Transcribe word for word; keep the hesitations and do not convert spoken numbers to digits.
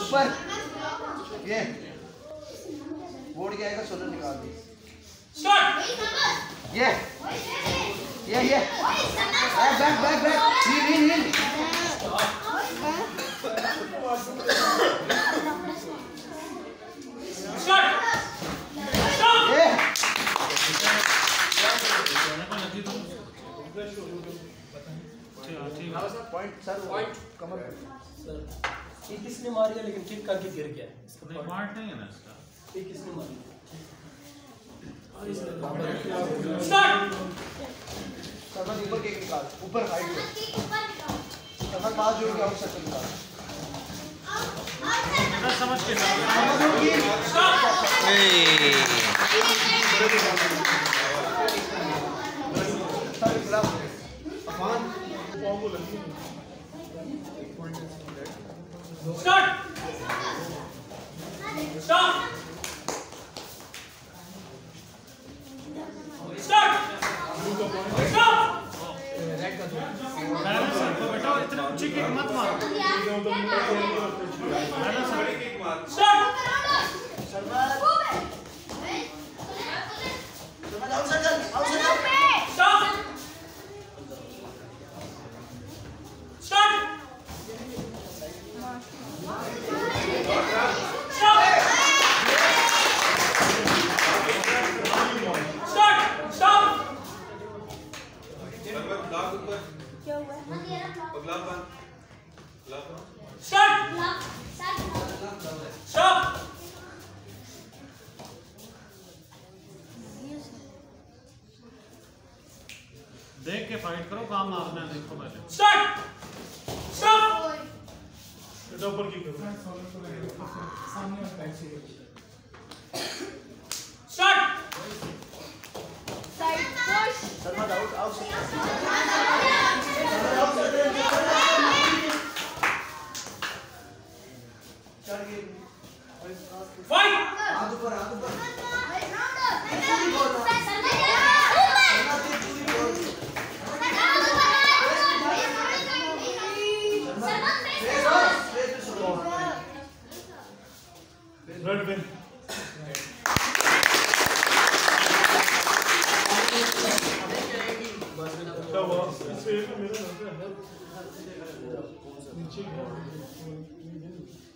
ऊपर ये बोर्ड क्या आएगा सोलर निकाल दी स्टार्ट ये ये ये back back back back heel heel heel start stop ये पॉइंट सर पॉइंट कमर सर ये किसने मार दिया लेकिन किक करके गिर गया इसका नहीं पॉइंट नहीं है ना इसका ये किसने मार दिया स्टार्ट सर ऊपर केक निकाल ऊपर हाइट पे सर पास जोड़ के आउट सर्कल निकाल मैं समझ के स्टॉप सर खिलाफ Afan start stop start stop balance रखो बेटा इतने ऊंची किक मत मारो बैलेंस रखो start Sharma Sharma out circle out circle stop start क्या हुआ? स्टार्ट स्टॉप देख के फाइट करो काम मारना है देखो पहले स्टार्ट स्टॉप इधर ऊपर की करो start side push Sharma out out fight हाथ ऊपर हाथ ऊपर रेड विन क्या हुआ इससे मेरा नीचे